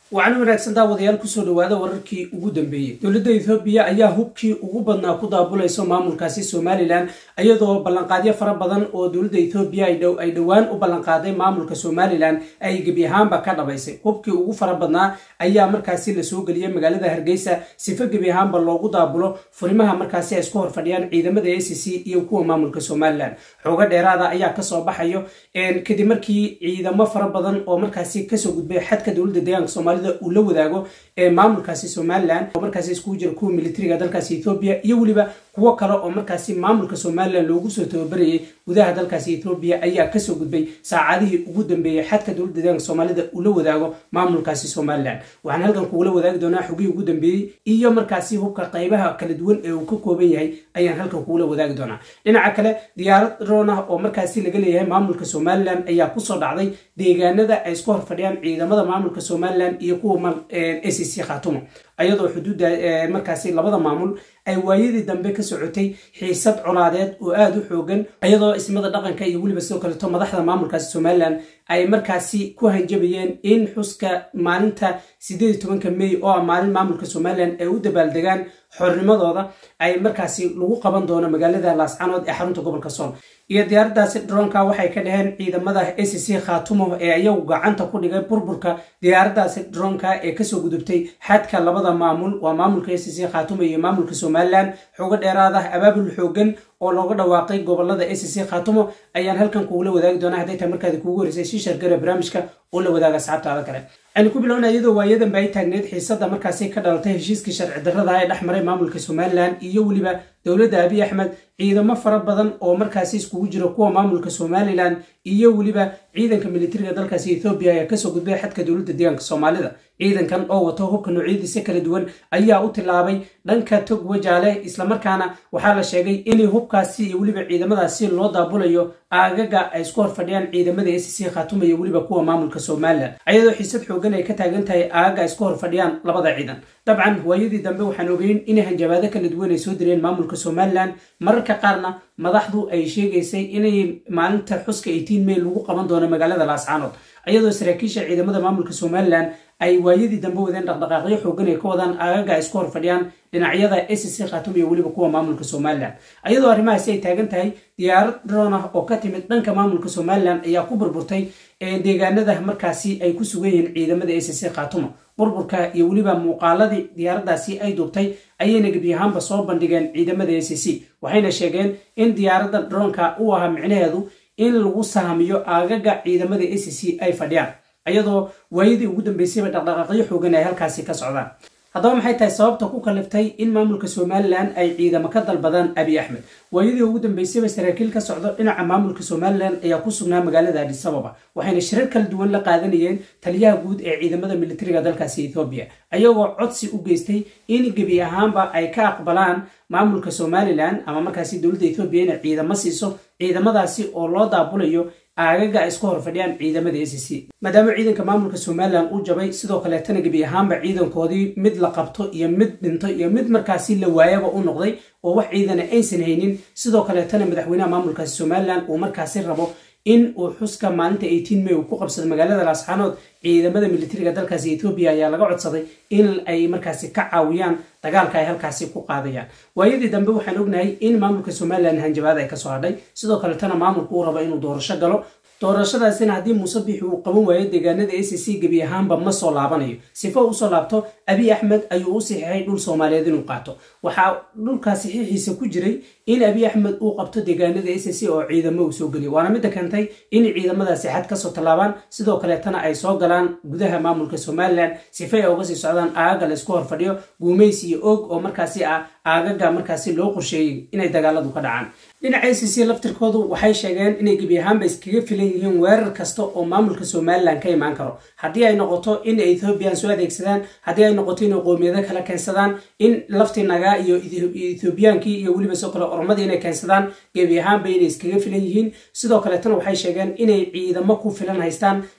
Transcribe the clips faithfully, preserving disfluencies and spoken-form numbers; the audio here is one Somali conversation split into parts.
وعن wanaagsan daawadayaal ku soo dhawaada wararkii ugu dambeeyay dawladda Itoobiya ayaa hubkii ugu badnaa ku daabulayso maamulkaasi Somaliland ayadoo ballanqaadyo fara badan oo dawladda Itoobiya ay dhow ay dhawaan u ballanqaaday maamulka Somaliland ay gabi ahaanba ka dhabaysay hubkii ugu fara badnaa ayaa markaasi la soo galiyay magaalada Hargeysa sifa gabi ahaanba loogu daabulo furimaha markaasi ay isku horfadhiyaan ciidamada A C C iyo kuwa maamulka Somaliland xoga dheeraada ayaa ka soo baxayo in kadib markii ciidamo fara badan oo markaasi ka soo gudbay xadka dawladda deegaanka Somaliland ula wadaago ee maamulkaasi Somaliland oo markaasi isku jira kuwa militariga dalkaasi Itoobiya iyo waliba kuwa kale oo markaasi maamulka Somaliland loogu soo tababarayay gudaha dalkaasi Itoobiya ayaa ka soo gudbay saacadihii ugu dambeeyay xadka dawladda deegaanka Somaliland ula wadaago maamulkaasi Somaliland waxaan halkan ku wadaagi doonaa xogii ugu dambeeyay iyo markaasi hubka qaybaha kala duwan ee uu ka kooban yahay ayaan halkan ku wadaagi doonaa dhinaca kale diyaarad drone ah oo markaasi laga leeyahay maamulka Somaliland ayaa ku soo dhacday deegaanada ay isku horfadhiyaan ciidamada maamulka Somaliland iyo kuwa A C C Khartoum ayadoo xuduudda markaasi labada maamul ay waayadii dambe ka socotay xiisad colaadeed oo aad u xoogan ayadoo ismada dhaqanka iyo waliba sidoo kale madaxda maamulkaasi Somaliland ay markaasi ku hanjabayeen in xuska maalinta sideed iyo tobanka May oo maalin maamulka Somaliland ay u dabaaldegaan xornimadooda ay markaasi lagu qaban doono magaalada Laascaanood ee xarunta gobolka Sool iyo diyaaradaasi drone-ka waxay ka dhaheen ciidamada A C C Khartoum ee ayagu gacanta ku dhigay burburka diyaaradaasi drone-ka ee ka soo gudubtay xadka labada maamul waa maamulka A C C Khartoum iyo maamulka Somaliland xogo dheeraad ah abaabul xoogan oo looga dhawaaqay gobolada A C C Khartoum ayaan halkan ku wadaagi doonaa haday tahay markaad kuugu horeysay si shargara barnaamijka oo la wadaaga asxaabtaada kale aan ku bilowna iyadoo waayadan bay taagneed xiisada markaasi ka dhalatay heshiiskii sharci darrada ee dhaxmaray maamulka Somaliland iyo waliba dawladda Abiy Ahmed ciidamo fara badan oo markaasi iskugu jira kuwa maamulka Somaliland iyo waliba ciidanka militariga dalkaasi Itoobiya ayaa ka soo gudbay xadka dawladda deegaanka Soomaalida ciidankan oo wato hubka noocyadiisa kala duwan ayaa u tilaabay dhanka tog wajaale isla markaana waxaa la sheegay in hubkaasi iyo waliba ciidamadaasi loo daabulayo aagaga ay isku horfadhiyaan ciidamada A C C Khartoum iyo waliba kuwa maamulka Somaliland ayadoo xiisad xoogan ay ka taagan tahay aagaga ay isku horfadhiyaan labada ciidan dabcan waayadii dambe waxaan ogeyn in hanjabaado kala duwan ay soo direen maamulka Somaliland mararka qaarna madaxdu ay sheegaysay inay maalinta xuska eighteen May lagu qaban doono magaalada Laascaanood ayadoo saraakiisha ciidamada maamulka Somaliland ay waayadii dambe wadeen dhaqdhaqaaqyo xoogan ay ka wadaan aagaga isku horfadhiyaan dhinacyada A C C Khartoum iyo waliba kuwa maamulka Somaliland ayadoo arrimahaasi ay taagan tahay diyaarad drone ah oo ka timid dhanka maamulka Somaliland ayaa ku burburtay deegaanada markaasi ay ku sugan yihiin ciidamada A C C Khartoum burburka iyo waliba muuqaaladii diyaaradaasi ay duubtay ayayna gabi ahaanba soo bandhigeen ciidamada A C C waxayna sheegeen in diyaaradda drone-ka uu ahaa micnaheedu in lagu saamiyo aagaga ciidamada A C C ay fadhiyaan ayadoo waayadii ugu dambeysay dhaqdhaqaaqyo xoogan ay halkaasi ka socdaan haddaba maxay tahay sababta ku kaliftay in maamulka Somaliland ay ciidamo ka dalbadaan Abiy Ahmed waayadii ugu dambeysay saraakiil ka socdo dhinaca maamulka Somaliland ayaa ku sugnaa magaalada Addis Ababa waxayna shirar kala duwan la qaadanayeen taliyaha guud ee ciidamada militariga dalkaasi Itoobiya ayagoo codsi u geystay in gabi ahaanba ay ka aqbalaan maamulka Somaliland ama markaasi dawladda Itoobiya in ciidamo siiso ciidamadaasi oo loo daabulayo aagaga isku horfadhiyaan ciidamada A C C maadaama ciidanka maamulka Somaliland uu jabay sidoo kale tan gabi ahaanba ciidankoodii mid la qabto iyo mid dhinto iyo mid markaasi la waayaba u noqday oo wax ciidan aysan haynin sidoo kale tan madaxweynaha maamulka Somaliland uu markaasi rabo in uu xuska maalinta eighteen May uu ku qabsado magaalada Laascaanood ciidamada militariga dalkaasi Itoobiya ayaa laga codsaday in ay markaasi ka caawiyaan dagaalka ay halkaasi ku qaadayaan waayadii dambe waxaan ognahay in maamulka Somaliland hanjabaad ay ka soo hadhay sidoo kale tan maamulku uu rabo inuu doorasho galo doorashadaasina haddii Muuse Biixi uu qaban waayo deegaanada A C C gabi ahaanba ma soo laabanayo sifo uu soo laabto Abiy Ahmed ayuu u saxiixay dhul Soomaaliyeed inuu qaato waxa dhulka saxiixiisa ku jiray in Abiy Ahmed uu qabto deegaanada A C C oo ciidamo uu soo galiyo waana mid keentay in ciidamadaasi xad ka soo talaabaan sidoo kale tan ay soo galaan gudaha maamulka Somaliland sifo ay uga sii socdaan aaga la isku horfadhiyo guumaysi iyo og oo markaasi ah aagaga markaasi loo qorsheeyay inay dagaaladu ka dhacaan dhinaca A C C laftirkoodu waxay sheegeen inay gabi ahaanba iskaga filan yihiin weerar kasta oo maamulka Somaliland ka imaan karo haddii ay noqoto in Ethiopian soo adeegsadaan haddii ay noqoto in qoomiyada kala keensadaan in laftinaga iyo Ethiopiankii iyo waliba soo kale ormada inay keensadaan gabi ahaanba inay iskaga filan yihiin sidoo kale tan waxay sheegeen inay ciidamo ku filan haystaan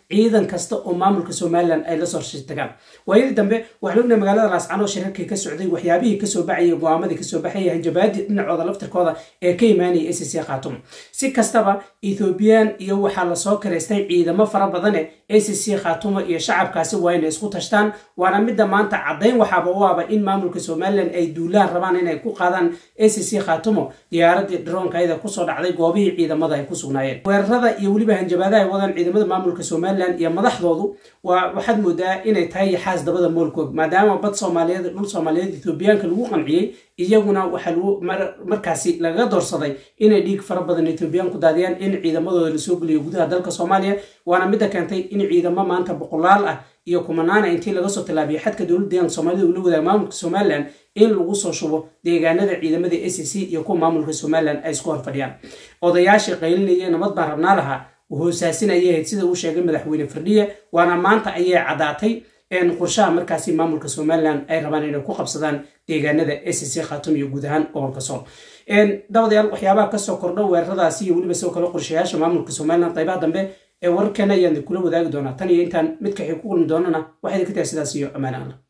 ciidan kasta oo maamulka Somaliland ay la soo shirtagaan waayil dambe waxa lugna magaalada Laascaanood shirarkii ka socday waxyaabihii ka soo baxay go'aamadii ka soo baxay hanjabaadii dhinacooda laftirkooda ee ka imaanay S C Khatum si kastaba Ethiopian iyo waxa la soo kareystay ciidamo fara badan ee S C Khatum iyo shacabkaasi waa inay isku tashtaan waana mid maanta cadeyn waxaaba waaba in maamulka Somaliland ay duulaan rabaan inay ku qaadaan S C Khatum diyaaradii drone-ka ayda ku soo dhacday goobihii ciidamada ay ku sugnaayeen weerarada iyo waliba hanjabaadaha ay wadaan ciidamada maamulka Somaliland iyo madaxdoodu waa waxaad moodaa inay tahay xaas dabada moolkood maadaama bad Soomaaliyeed dhul Soomaaliyeed Ethiopianka lagu qanciyay iyaguna waxa lagu markaasi laga doorsaday inay dhiig fara badan Ethiopian ku daadiyaan in ciidamadooda la soo geliyo gudaha dalka Soomaaliya waana mid keentay in ciidamo maanta boqolaal ah iyo kumanaana intii laga soo talaabiyay xadka dawladda Soomaaliya uu wadaag maamulka Somaliland in lagu soo shubo deegaanada ciidamada S C iyo ku maamulka Somaliland ay isku horfadhiyaan odayaashii qaylinayeen nabad baan rabnaa laha وهوساسينayay sida uu sheegay madaxweyne Firdhiye waana maanta ayay cadaatay in qorshaha markaasi maamulka Somaliland ay rabaan inay ku qabsadaan deegaanada S C Khatum iyo guud ahaan gobolka Sool in dawadayaal waxyaabaha ka soo kordho weeraradaasi iyo waliba soo kala qorshayaasha maamulka Somaliland qaybaha dambe ee warkana ayaan kula wadaagi doonaa tan iyo intaan mid ka xig ku kulmi doonana waxay ka tahay sidaas iyo amaana